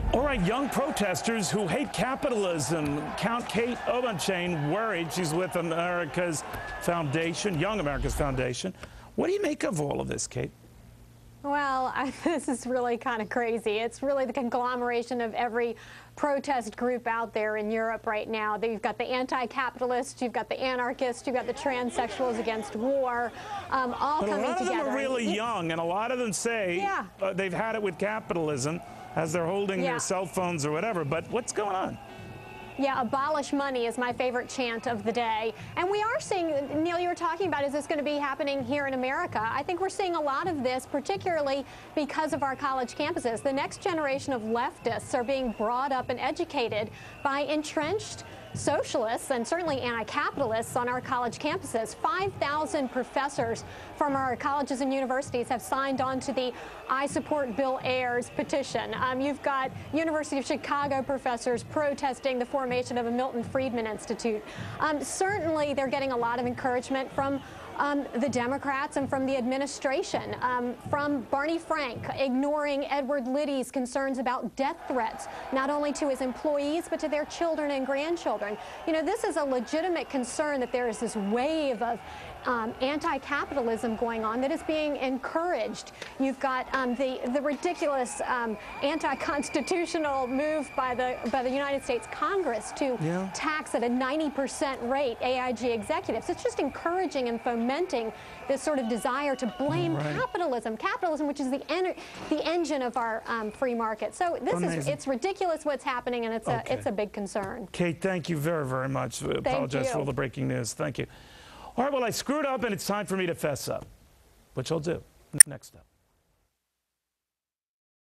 All right, young protesters who hate capitalism. Count Kate Obenshain worried. She's with America's Foundation, Young America's Foundation. What do you make of all of this, Kate? Well, this is really kind of crazy. It's really the conglomeration of every protest group out there in Europe right now. You've got the anti-capitalists, you've got the anarchists, you've got the transsexuals against war, all coming together. A lot of them are really young, and a lot of them say they've had it with capitalism as they're holding their cell phones or whatever. But what's going on? Yeah, abolish money is my favorite chant of the day. And we are seeing, Neil, you were talking about, is this going to be happening here in America? I think we're seeing a lot of this, particularly because of our college campuses. The next generation of leftists are being brought up and educated by entrenched socialists and certainly anti-capitalists on our college campuses. 5,000 professors from our colleges and universities have signed on to the I Support Bill Ayers petition. You've got University of Chicago professors protesting the formation of a Milton Friedman Institute. Certainly they're getting a lot of encouragement from the Democrats and from the administration, from Barney Frank ignoring Edward Liddy's concerns about death threats, not only to his employees, but to their children and grandchildren. You know, this is a legitimate concern that there is this wave of anti-capitalism going on that is being encouraged. You've got the ridiculous anti-constitutional move by the United States Congress to tax at a 90% rate AIG executives. It's just encouraging and fomenting this sort of desire to blame capitalism, which is the engine of our free market. So it's ridiculous what's happening, and it's a big concern. Kate, thank you very, very much. I apologize for all the breaking news. Thank you. All right, well, I screwed up, and it's time for me to fess up, which I'll do next up.